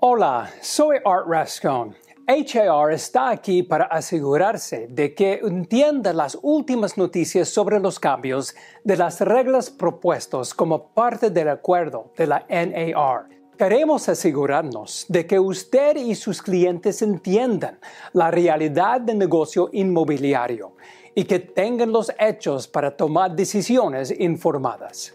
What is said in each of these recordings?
Hola, soy Art Rascón. HAR está aquí para asegurarse de que entienda las últimas noticias sobre los cambios de las reglas propuestos como parte del acuerdo de la NAR. Queremos asegurarnos de que usted y sus clientes entiendan la realidad del negocio inmobiliario y que tengan los hechos para tomar decisiones informadas.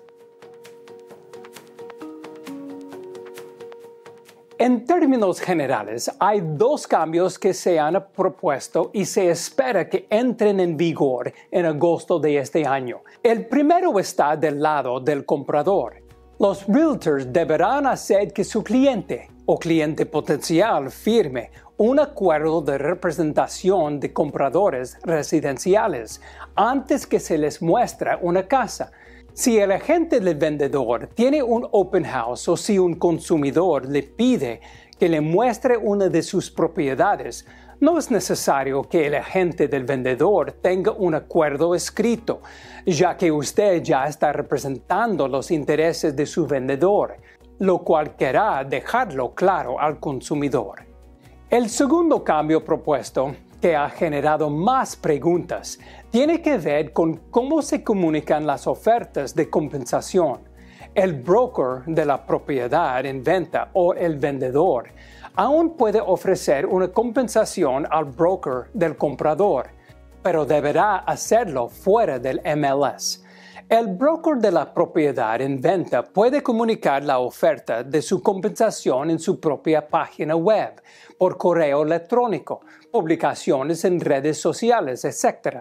En términos generales, hay dos cambios que se han propuesto y se espera que entren en vigor en agosto de este año. El primero está del lado del comprador. Los realtors deberán hacer que su cliente o cliente potencial firme un acuerdo de representación de compradores residenciales antes que se les muestre una casa. Si el agente del vendedor tiene un open house o si un consumidor le pide que le muestre una de sus propiedades, no es necesario que el agente del vendedor tenga un acuerdo escrito, ya que usted ya está representando los intereses de su vendedor, lo cual querrá dejarlo claro al consumidor. El segundo cambio propuesto, que ha generado más preguntas, tiene que ver con cómo se comunican las ofertas de compensación. El broker de la propiedad en venta o el vendedor aún puede ofrecer una compensación al broker del comprador, pero deberá hacerlo fuera del MLS. El broker de la propiedad en venta puede comunicar la oferta de su compensación en su propia página web, por correo electrónico, publicaciones en redes sociales, etc.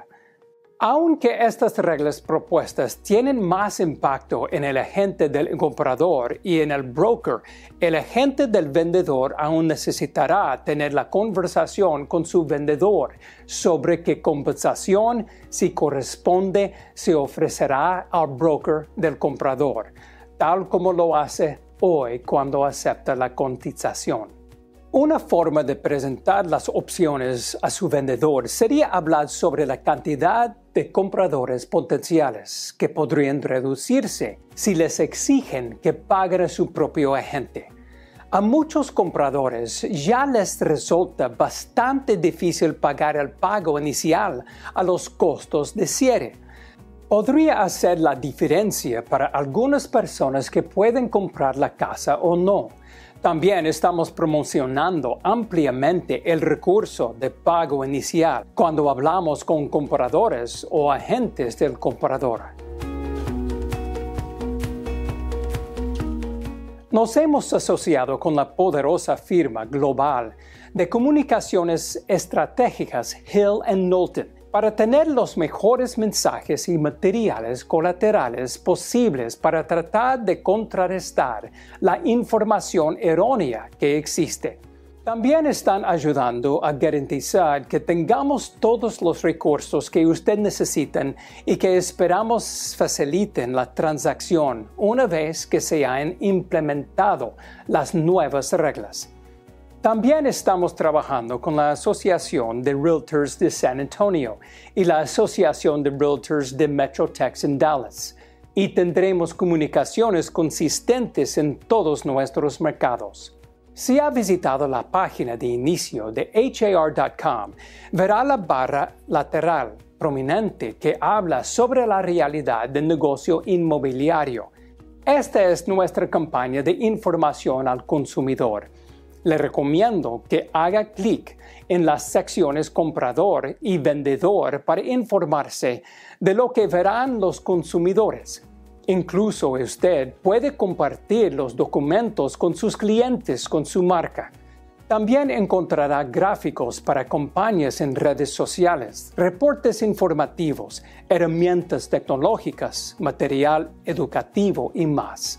Aunque estas reglas propuestas tienen más impacto en el agente del comprador y en el broker, el agente del vendedor aún necesitará tener la conversación con su vendedor sobre qué compensación, si corresponde, se ofrecerá al broker del comprador, tal como lo hace hoy cuando acepta la cotización. Una forma de presentar las opciones a su vendedor sería hablar sobre la cantidad de compradores potenciales que podrían reducirse si les exigen que paguen a su propio agente. A muchos compradores ya les resulta bastante difícil pagar el pago inicial a los costos de cierre. Podría hacer la diferencia para algunas personas que pueden comprar la casa o no. También estamos promocionando ampliamente el recurso de pago inicial cuando hablamos con compradores o agentes del comprador. Nos hemos asociado con la poderosa firma global de comunicaciones estratégicas Hill & Knowlton para tener los mejores mensajes y materiales colaterales posibles para tratar de contrarrestar la información errónea que existe. También están ayudando a garantizar que tengamos todos los recursos que usted necesita y que esperamos faciliten la transacción una vez que se hayan implementado las nuevas reglas. También estamos trabajando con la Asociación de Realtors de San Antonio y la Asociación de Realtors de MetroTex en Dallas, y tendremos comunicaciones consistentes en todos nuestros mercados. Si ha visitado la página de inicio de har.com, verá la barra lateral prominente que habla sobre la realidad del negocio inmobiliario. Esta es nuestra campaña de información al consumidor. Le recomiendo que haga clic en las secciones comprador y vendedor para informarse de lo que verán los consumidores. Incluso usted puede compartir los documentos con sus clientes con su marca. También encontrará gráficos para campañas en redes sociales, reportes informativos, herramientas tecnológicas, material educativo y más.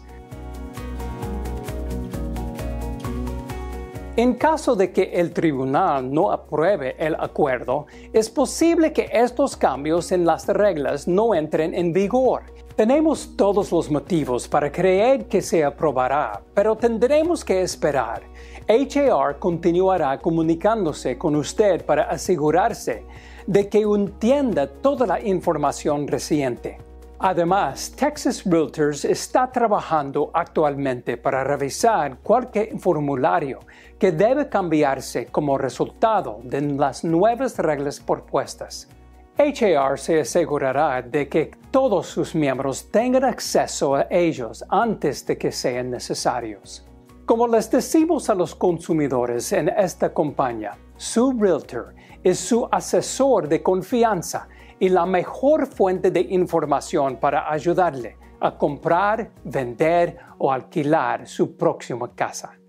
En caso de que el tribunal no apruebe el acuerdo, es posible que estos cambios en las reglas no entren en vigor. Tenemos todos los motivos para creer que se aprobará, pero tendremos que esperar. HAR continuará comunicándose con usted para asegurarse de que entienda toda la información reciente. Además, Texas Realtors está trabajando actualmente para revisar cualquier formulario que debe cambiarse como resultado de las nuevas reglas propuestas. HAR se asegurará de que todos sus miembros tengan acceso a ellos antes de que sean necesarios. Como les decimos a los consumidores en esta campaña, su Realtor es su asesor de confianza y la mejor fuente de información para ayudarle a comprar, vender o alquilar su próxima casa.